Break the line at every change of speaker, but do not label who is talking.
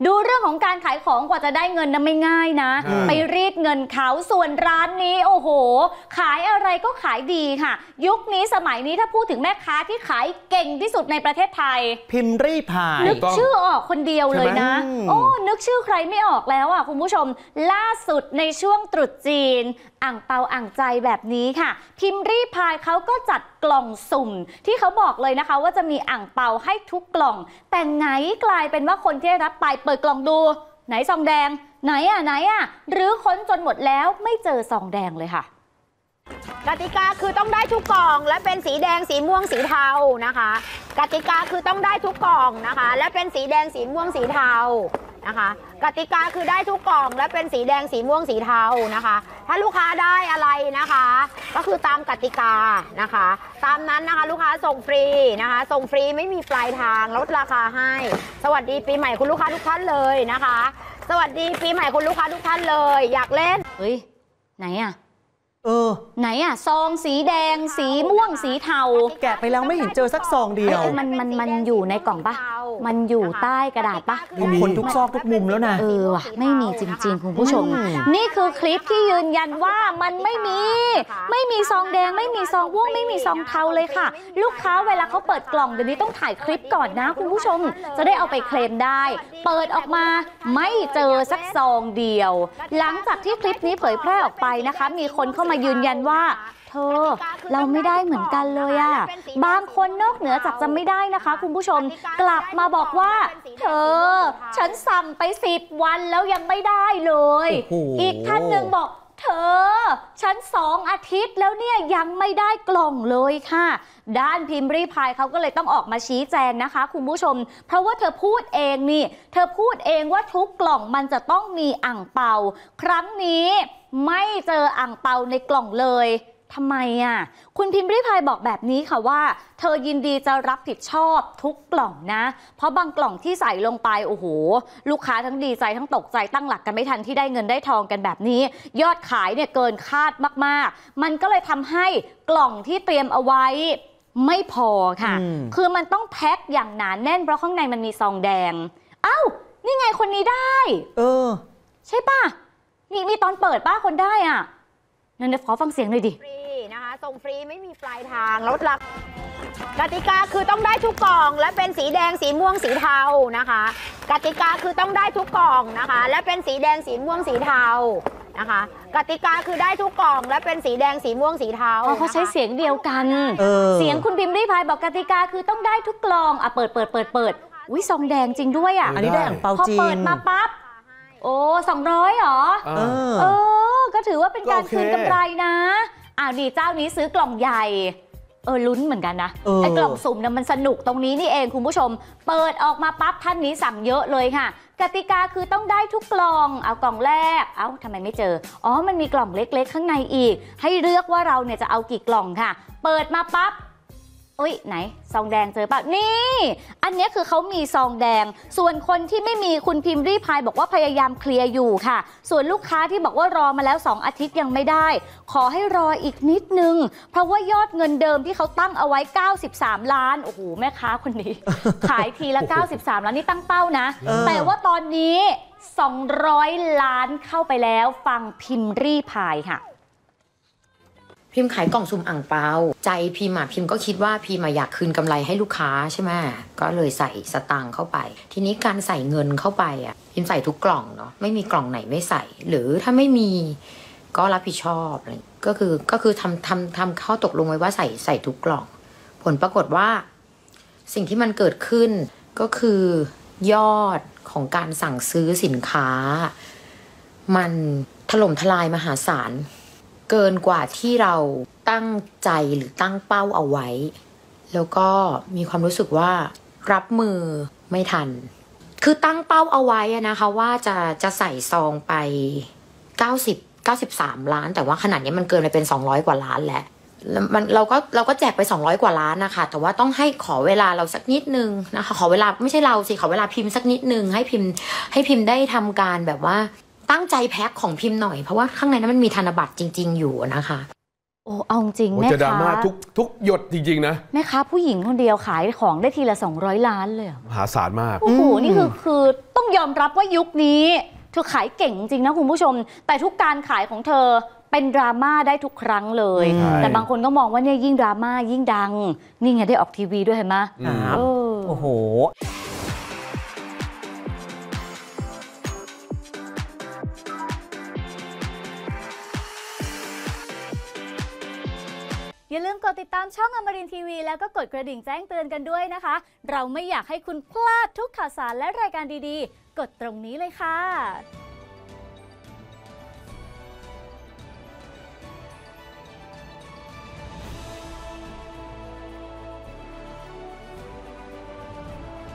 ดูเรื่องของการขายของกว่าจะได้เงินนะไม่ง่ายนะไปรีดเงินเขาส่วนร้านนี้โอ้โหขายอะไรก็ขายดีค่ะยุคนี้สมัยนี้ถ้าพูดถึงแม่ค้าที่ขายเก่งที่สุดในประเทศไทย
พิมพ์รี่พาย
นึกชื่อออกคนเดียวเลยนะโอ้นึกชื่อใครไม่ออกแล้วอ่ะคุณผู้ชมล่าสุดในช่วงตรุษจีนอ่างเปาอ่างใจแบบนี้ค่ะพิมพ์รี่พายเขาก็จัดกล่องสุ่มที่เขาบอกเลยนะคะว่าจะมีอ่างเปาให้ทุกกล่องแต่ไงกลายเป็นว่าคนที่ได้รับไปเปิดกล่องดูไหนซองแดงไหนอ่ะหรือค้นจนหมดแล้วไม่เจอซองแดงเลยค่ะ
กติกาคือต้องได้ทุกกล่องและเป็นสีแดงสีม่วงสีเทานะคะกติกาคือต้องได้ทุกกล่องนะคะและเป็นสีแดงสีม่วงสีเทานะคะกติกาคือได้ทุกกล่องและเป็นสีแดงสีม่วงสีเทานะคะถ้าลูกค้าได้อะไรนะคะก็คือตามกติกานะคะตามนั้นนะคะลูกค้าส่งฟรีนะคะส่งฟรีไม่มีปลายทางลดราคาให้สวัสดีปีใหม่คุณลูกค้าทุกท่านเลยนะคะสวัสดีปีใหม่คุณลูกค้าทุกท่านเลยอยากเล่น
เฮ้ยไหนอะไหนอะซองสีแดงสีม่วงสีเทา
แกะไปแล้วไม่เห็นเจอสักซองเดียว
มันอยู่ในกล่องปะมันอยู่ใต้กระดาษปะ
คนทุกซอกทุกมุมแล้วนะ
ว่ะไม่มีจริงๆคุณผู้ชมนี่คือคลิปที่ยืนยันว่ามันไม่มีซองแดงไม่มีซองม่วงไม่มีซองเทาเลยค่ะลูกค้าเวลาเขาเปิดกล่องเดี๋ยวนี้ต้องถ่ายคลิปก่อนนะคุณผู้ชมจะได้เอาไปเคลมได้เปิดออกมาไม่เจอสักซองเดียวหลังจากที่คลิปนี้เผยแพร่ออกไปนะคะมีคนเข้ามายืนยันว่าเธอเราไม่ได้เหมือนกันเลยอะบางคนนอกเหนือจากจะไม่ได้นะคะคุณผู้ชมกลับมาบอกว่าเธอฉันสั่งไป10 วันแล้วยังไม่ได้เลยอีกท่านหนึ่งบอกเธอฉัน2 อาทิตย์แล้วเนี่ยยังไม่ได้กล่องเลยค่ะด้านพิมพ์รี่พายเขาก็เลยต้องออกมาชี้แจงนะคะคุณผู้ชมเพราะว่าเธอพูดเองเธอพูดเองว่าทุกกล่องมันจะต้องมีอ่างเปาครั้งนี้ไม่เจออ่างเปาในกล่องเลยทำไมอ่ะคุณพิมพ์รี่พายบอกแบบนี้ค่ะว่าเธอยินดีจะรับผิดชอบทุกกล่องนะเพราะบางกล่องที่ใส่ลงไปโอ้โหลูกค้าทั้งดีใจทั้งตกใจตั้งหลักกันไม่ทันที่ได้เงินได้ทองกันแบบนี้ยอดขายเนี่ยเกินคาดมากๆมันก็เลยทำให้กล่องที่เตรียมเอาไว้ไม่พอค่ะคือมันต้องแพ็คอย่างหนาแน่นเพราะข้างในมันมีซองแดงเอ้านี่ไงคนนี้ได้ใช่ป่ะมีตอนเปิดป้าคนได้อ่ะนั่นเดี๋ยวขอฟังเสียงหน่อยดิ
ฟรีนะคะส่งฟรีไม่มีปลายทางลดราคากติกาคือต้องได้ทุกกล่องและเป็นสีแดงสีม่วงสีเทานะคะกติกาคือต้องได้ทุกกล่องนะคะและเป็นสีแดงสีม่วงสีเทานะคะกติกาคือได้ทุกกล่องและเป็นสีแดงสีม่วงสีเทา
เขาใช้เสียงเดียวกันเสียงคุณพิมพ์รี่พายบอกกติกาคือต้องได้ทุกกล่องเปิดอุ้ยซองแดงจริงด้วยอ่ะ
อันนี้ได้อ่างเปาจริง
พอเปิดมาปั๊บโอ้200เหรอก็ถือว่าเป็นการคืนกำไรนะดีเจ้านี้ซื้อกล่องใหญ่ลุ้นเหมือนกันนะไอ้กล่องสุ่มเนี่ยมันสนุกตรงนี้นี่เองคุณผู้ชมเปิดออกมาปั๊บท่านนี้สั่งเยอะเลยค่ะกติกาคือต้องได้ทุกกล่องเอากล่องแรกทำไมไม่เจอมันมีกล่องเล็กๆข้างในอีกให้เลือกว่าเราเนี่ยจะเอากี่กล่องค่ะเปิดมาปั๊บไหนซองแดงเจอป่ะนี่อันนี้คือเขามีซองแดงส่วนคนที่ไม่มีคุณพิมพ์รี่พายบอกว่าพยายามเคลียร์อยู่ค่ะส่วนลูกค้าที่บอกว่ารอมาแล้ว2 อาทิตย์ยังไม่ได้ขอให้รออีกนิดนึงเพราะว่ายอดเงินเดิมที่เขาตั้งเอาไว้93 ล้านโอ้โหแม่ค้าคนนี้ ขายทีละ93 ล้านนี่ตั้งเป้านะแต่ว่าตอนนี้200 ล้านเข้าไปแล้วฟังพิมพ์รี่พายค่ะ
พิมพ์ขายกล่องสุ่มอ่างเปาใจพิมพ์ก็คิดว่าพิมพ์อยากคืนกำไรให้ลูกค้าใช่ไหมก็เลยใส่สตางค์เข้าไปทีนี้การใส่เงินเข้าไปพิมพ์ใส่ทุกกล่องเนาะไม่มีกล่องไหนไม่ใส่หรือถ้าไม่มีก็รับผิดชอบอะไรก็คือทำข้อตกลงไว้ว่าใส่ทุกกล่องผลปรากฏว่าสิ่งที่มันเกิดขึ้นก็คือยอดของการสั่งซื้อสินค้ามันถล่มทลายมหาศาลเกินกว่าที่เราตั้งใจหรือตั้งเป้าเอาไว้แล้วก็มีความรู้สึกว่ารับมือไม่ทันคือตั้งเป้าเอาไว้นะคะว่าจะใส่ซองไป93 ล้านแต่ว่าขนาดนี้มันเกินไปเป็น200 กว่าล้านแล้วเราก็แจกไป200 กว่าล้านนะคะแต่ว่าต้องให้ขอเวลาเราสักนิดนึงนะคะขอเวลาไม่ใช่เราสิขอเวลาพิมพ์สักนิดนึงให้พิมพ์ได้ทำการแบบว่าตั้งใจแพ็คของพิมพ์หน่อยเพราะว่าข้างในนั้นมันมีธนบัตรจริงๆอยู่นะคะ
โอ้เอาจริงแม่
จะดรา
ค้า
ม่าทุกหยดจริงๆนะ
แม่ค้าผู้หญิงคนเดียวขายของได้ทีละ200 ล้านเลยเหรอ
มหาศาลมาก
โอ้โหนี่คือต้องยอมรับว่ายุคนี้เธอขายเก่งจริงนะคุณผู้ชม แต่ทุกการขายของเธอเป็นดราม่าได้ทุกครั้งเลย
ใช่
แต่บางคนก็มองว่าเนี่ยยิ่งดราม่ายิ่งดัง นี่ไงได้ออกทีวีด้วยเห็นไหม
ครับ
เออ
โอ้โห
อย่าลืมกดติดตามช่องอมรินทร์ทีวีแล้วก็กดกระดิ่งแจ้งเตือนกันด้วยนะคะ เราไม่อยากให้คุณพลาดทุกข่าวสารและรายการดีๆ กดตรงนี้เลยค่ะ